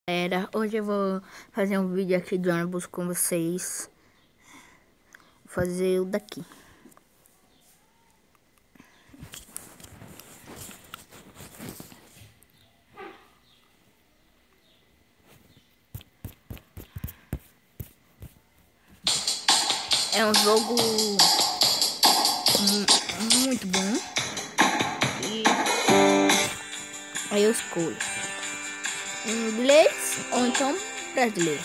Galera, hoje eu vou fazer um vídeo aqui de ônibus com vocês. Vou fazer o daqui. É um jogo muito bom. E aí eu escolho inglês ou então brasileiro.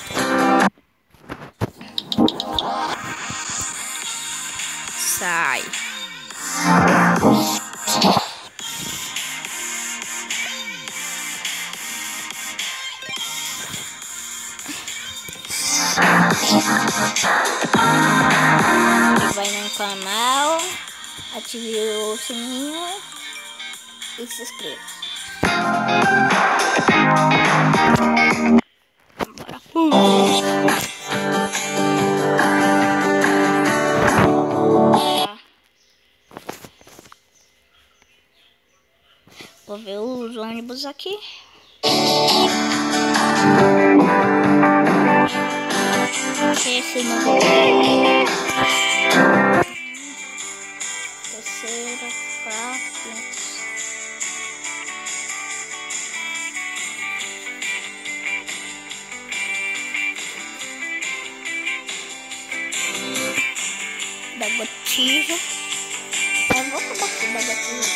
Sai. Vai no canal, ative o sininho e se inscreva. Vou ver os ônibus aqui. Esse não. Terceira, quarta. Da Botija. Eu vou acabar aqui da Botija.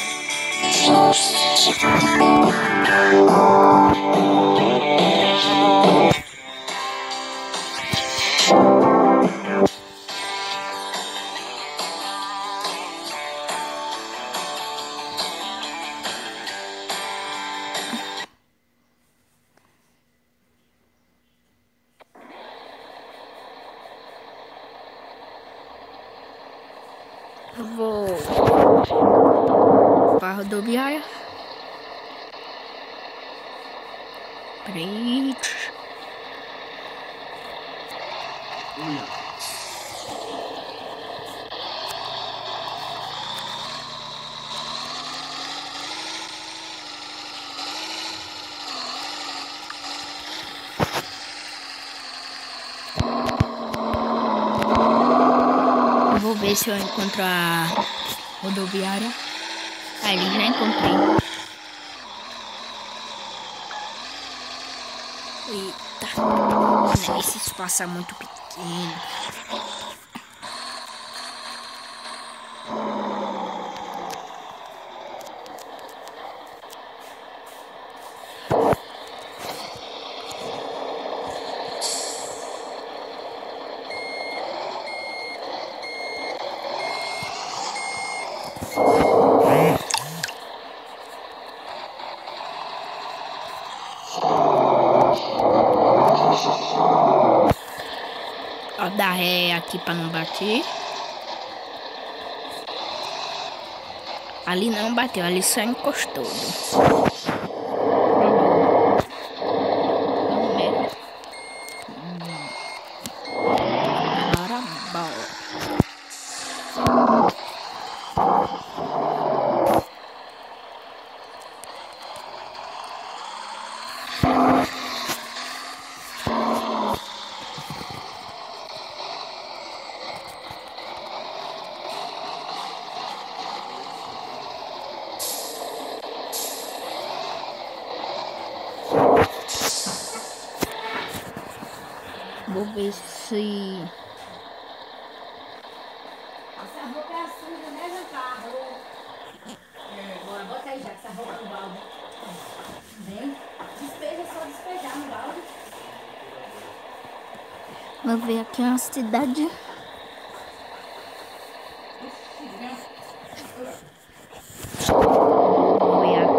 Vou para a rodoviária. Preto. Vou ver se eu encontro a rodoviária. Ali já encontrei. Eita, esse espaço é muito pequeno. Ó, dá ré aqui pra não bater. Ali não bateu, ali só encostou. Caramba. Vou ver se... Essa roupa é suja, né, Jean Carlos? Agora bota aí já, essa roupa no balde. Vem, despeja, só despejar no balde. Vou ver aqui uma cidade. Vou ver aqui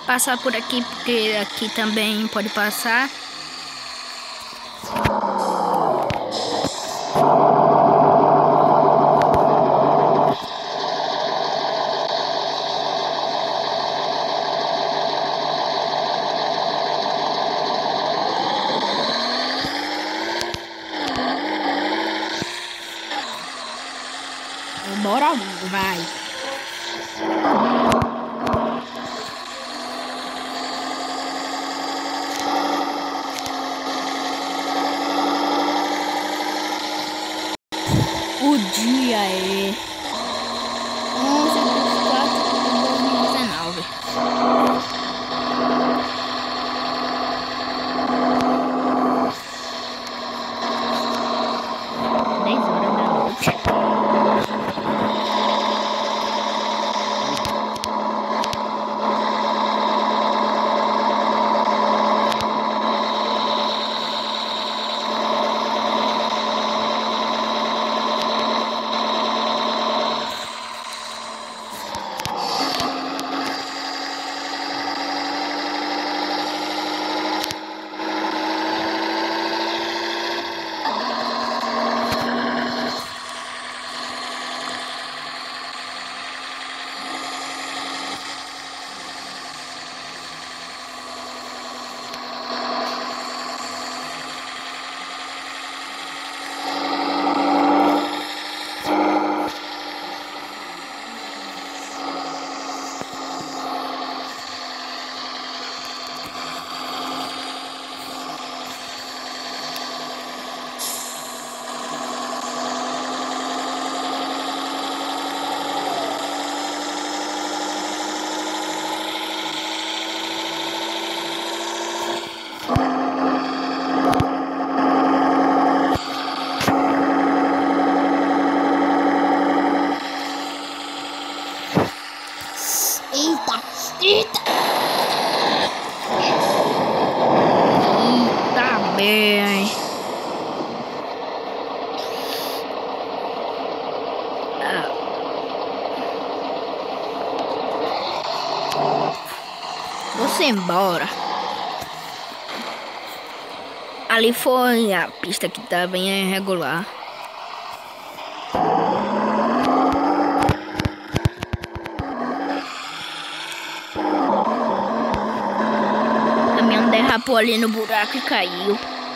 passar por aqui, porque aqui também pode passar. Bora, vai. O dia é 11/4/2019. Tá bem. Vou embora. Ali foi a pista que tá bem irregular. O caminhão derrapou ali no buraco e caiu.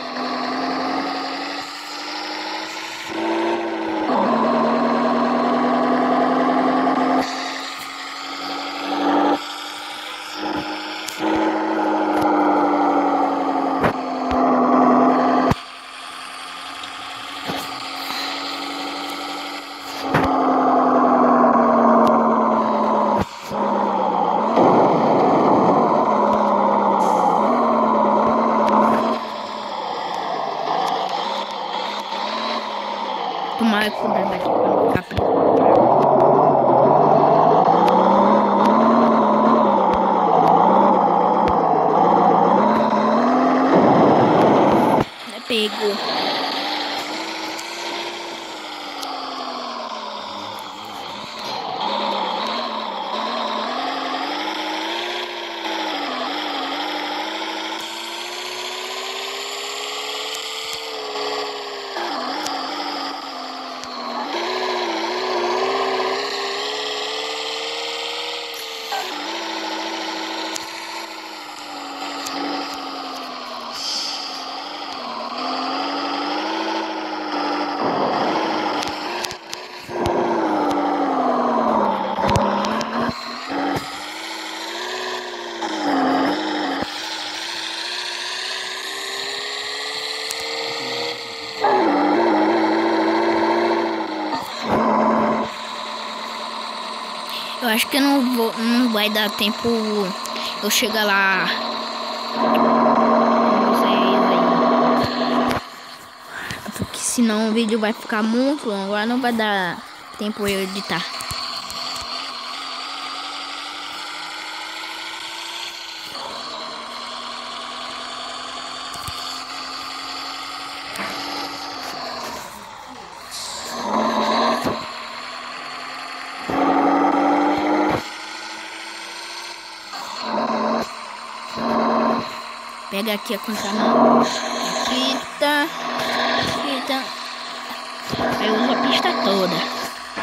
Tomar cuidado aqui pra não ficar preso. Pegou. Eu acho que não vai dar tempo eu chegar lá com vocês aí. Porque senão o vídeo vai ficar muito longo. Agora não vai dar tempo eu editar. Pega aqui a contramão. Aqui tá. Eu uso a pista toda.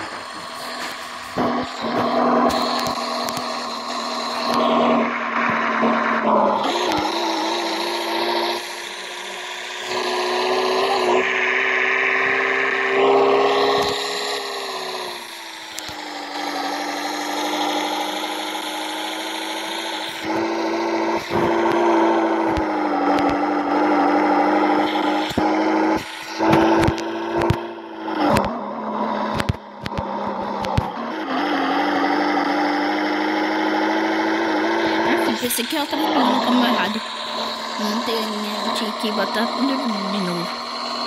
Esse aqui eu tava pegando o caminho errado. Não tem, eu tinha que botar tudo de novo.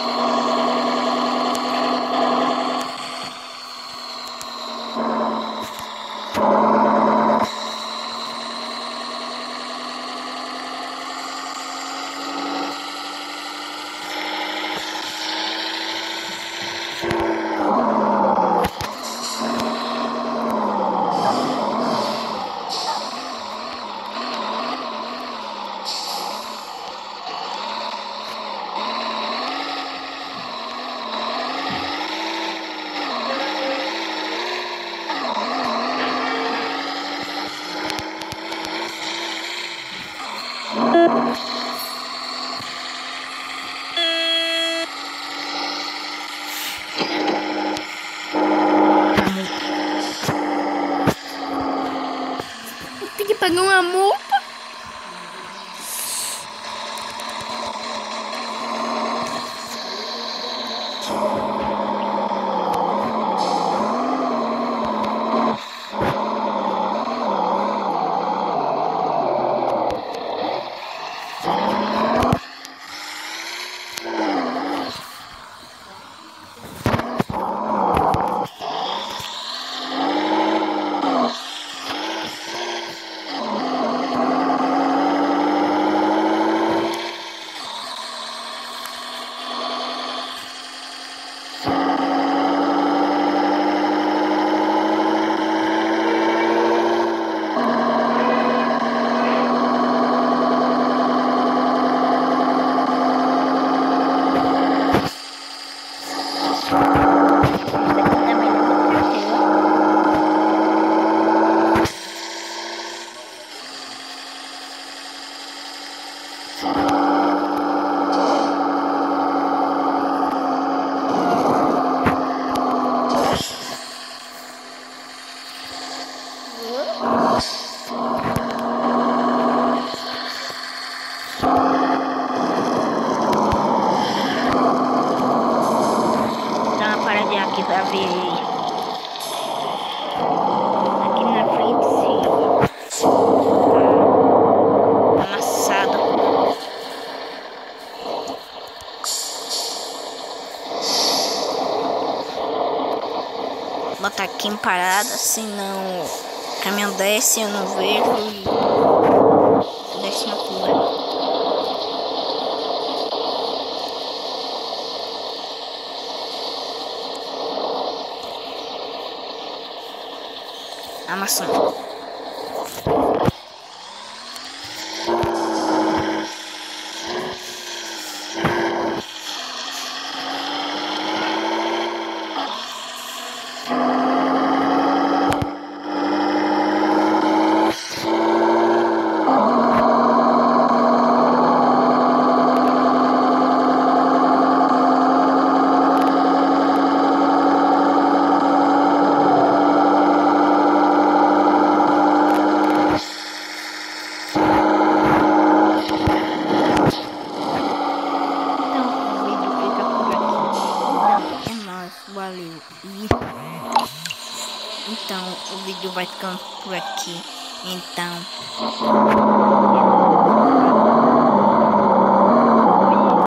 Tem que pagar uma multa. Dá uma paradinha aqui pra ver aqui na frente se tá amassado. Botar aqui em parada, senão o caminhão desce, eu não vejo e desce na curva. Amassando. Valeu. Então o vídeo vai ficando por aqui. Então